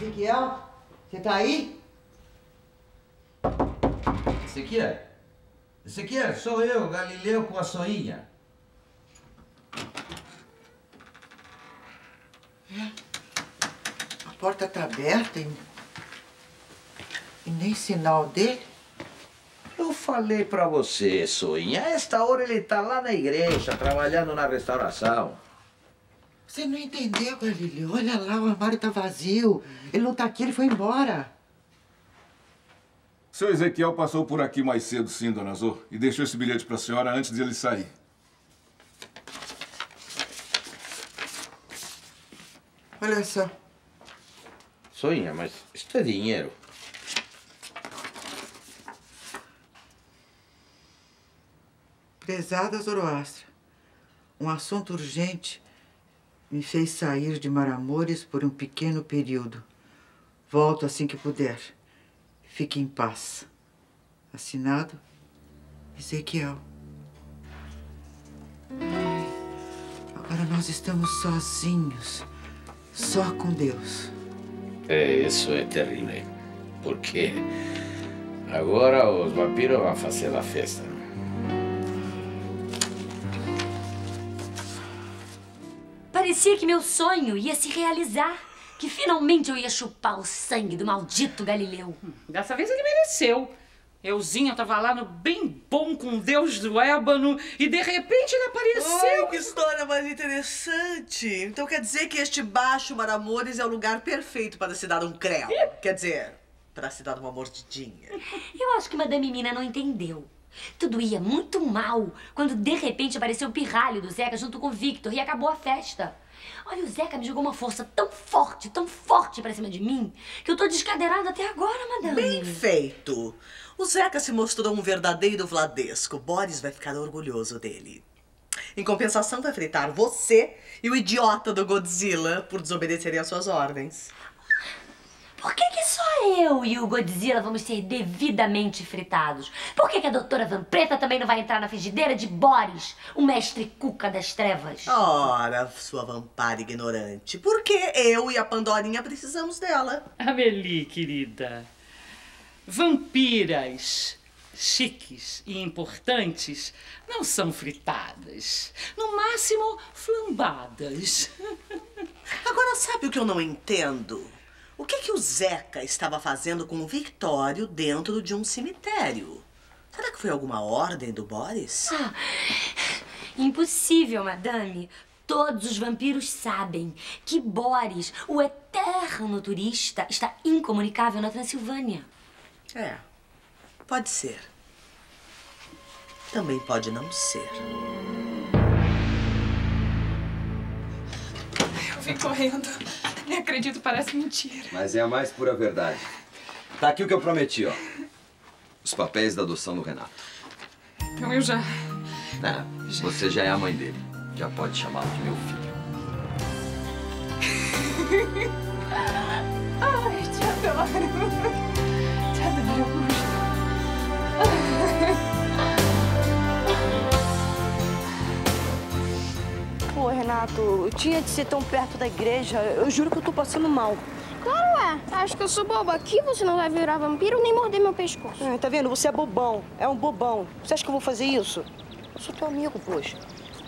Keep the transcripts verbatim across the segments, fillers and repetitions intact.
Ezequiel, você tá aí? Ezequiel? Ezequiel, sou eu, Galileu com a Soinha. É. A porta tá aberta e... e nem sinal dele. Eu falei pra você, Soinha, a esta hora ele tá lá na igreja, trabalhando na restauração. Você não entendeu, Galileu? Olha lá, o armário tá vazio. Ele não tá aqui, ele foi embora. Seu Ezequiel passou por aqui mais cedo, sim, dona Zô, e deixou esse bilhete pra senhora antes de ele sair. Olha só. Soinha, mas isso é dinheiro. Prezada Zoroastra, um assunto urgente me fez sair de Maramores por um pequeno período. Volto assim que puder. Fique em paz. Assinado, Ezequiel. Ai, agora nós estamos sozinhos, só com Deus. É, isso é terrível, porque agora os vampiros vão fazer a festa. Parecia que meu sonho ia se realizar. Que finalmente eu ia chupar o sangue do maldito Galileu. Dessa vez ele mereceu. Euzinha tava lá no bem bom com o Deus do Ébano e de repente ele apareceu. Ai, que história mais interessante. Então quer dizer que este Baixo Maramores é o lugar perfeito para se dar um creu. Quer dizer, para se dar uma mordidinha. Eu acho que Madame Mina não entendeu. Tudo ia muito mal quando de repente apareceu o pirralho do Zeca junto com o Victor e acabou a festa. Olha, o Zeca me jogou uma força tão forte, tão forte pra cima de mim, que eu tô descadeirada até agora, madame. Bem feito. O Zeca se mostrou um verdadeiro Vladesco. Boris vai ficar orgulhoso dele. Em compensação, vai fritar você e o idiota do Godzilla por desobedecerem às suas ordens. Por que que só eu e o Godzilla vamos ser devidamente fritados? Por que que a doutora Vampeta também não vai entrar na frigideira de Boris, o mestre cuca das trevas? Ora, sua vampara ignorante, porque eu e a Pandorinha precisamos dela. Amelie, querida, vampiras chiques e importantes não são fritadas. No máximo, flambadas. Agora, sabe o que eu não entendo? O que que o Zeca estava fazendo com o Victório dentro de um cemitério? Será que foi alguma ordem do Boris? Ah, impossível, madame. Todos os vampiros sabem que Boris, o eterno turista, está incomunicável na Transilvânia. É, pode ser. Também pode não ser. Eu vim correndo. Nem acredito, parece mentira. Mas é a mais pura verdade. Tá aqui o que eu prometi, ó. Os papéis da adoção do Renato. Então eu já... É, você já é a mãe dele. Já pode chamá-lo de meu filho. Ai, te adoro. Te adoro, Augusto. Pô, Renato, tinha de ser tão perto da igreja. Eu juro que eu tô passando mal. Claro é. Acho que eu sou boba. Aqui você não vai virar vampiro nem morder meu pescoço. Ah, tá vendo? Você é bobão. É um bobão. Você acha que eu vou fazer isso? Eu sou teu amigo, poxa.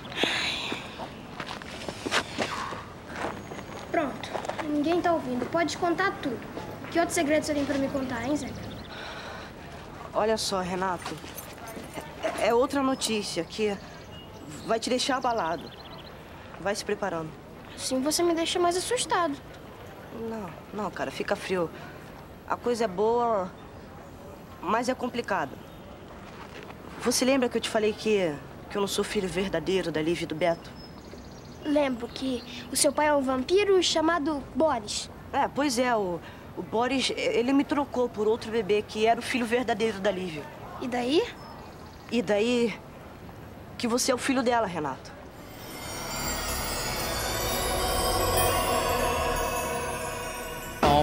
Pronto. Ninguém tá ouvindo. Pode contar tudo. Que outro segredo você tem pra me contar, hein, Zeca? Olha só, Renato. É, é outra notícia que vai te deixar abalado. Vai se preparando. Assim você me deixa mais assustado. Não, não, cara, fica frio. A coisa é boa, mas é complicada. Você lembra que eu te falei que, que eu não sou filho verdadeiro da Lívia e do Beto? Lembro que o seu pai é um vampiro chamado Boris. É, pois é, o, o Boris, ele me trocou por outro bebê que era o filho verdadeiro da Lívia. E daí? E daí que você é o filho dela, Renato.